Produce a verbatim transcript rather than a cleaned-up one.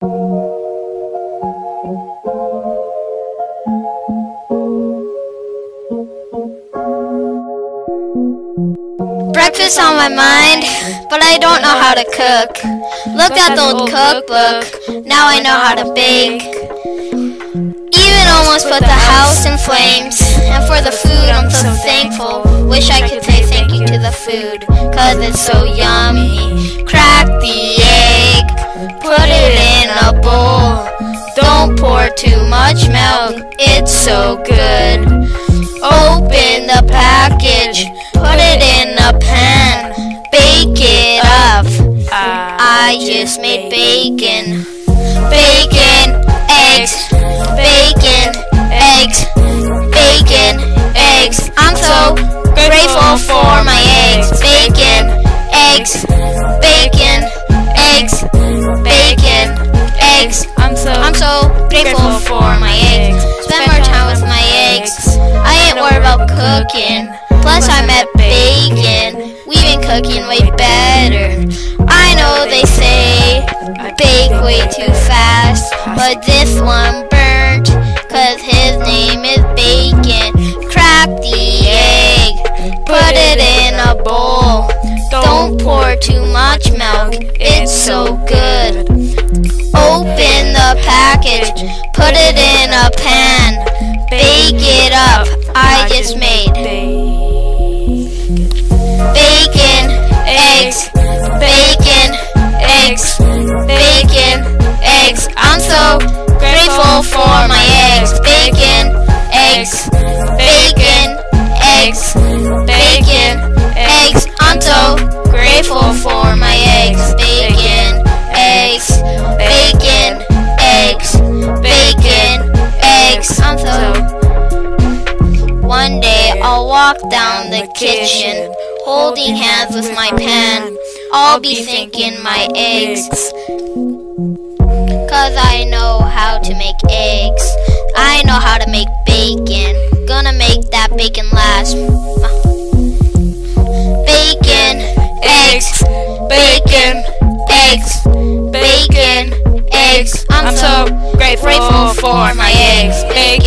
Breakfast on my mind, but I don't know how to cook. Looked at the old cookbook, now I know how to bake. Even almost put the house in flames. And for the food I'm so thankful. Wish I could say thank you to the food, cause it's so yummy. Crack the egg, put it in a bowl. Don't pour too much milk, it's so good. Open the package, put it in a pan, bake it up. I just made bacon. Bacon, eggs, bacon, eggs, bacon, eggs. I'm so grateful for my eggs. Bacon, eggs, bacon, eggs, bacon, eggs. I'm so I'm so grateful for my eggs. Spend more time with my eggs. I ain't worried about cooking. Plus I met bacon. We've been cooking way better. I know they say I bake way too fast, but this one burnt, cause his name is Bacon. Crack the egg, put it in a bowl. Don't pour too much milk, it's so good. Open the package, put it in a pan, bake it up. I just made bacon, eggs, bacon, eggs, bacon, eggs. I'm so grateful for my eggs. Bacon, eggs, bacon, eggs, bacon, eggs. I'm so grateful for my eggs. Bacon, eggs, bacon, eggs, bacon, eggs. I'm so. One day I'll walk down the kitchen, holding hands with my pan. I'll be thinking my eggs, cause I know how to make eggs. I know how to make bacon. Gonna make that bacon last. Bacon, eggs, bacon, eggs, bacon, eggs. I'm so grateful for my eggs. Bacon.